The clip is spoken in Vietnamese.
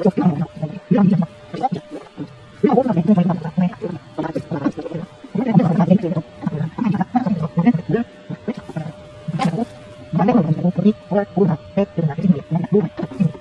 Hãy subscribe cho kênh Ghiền Mì Gõ để không bỏ lỡ những video hấp dẫn.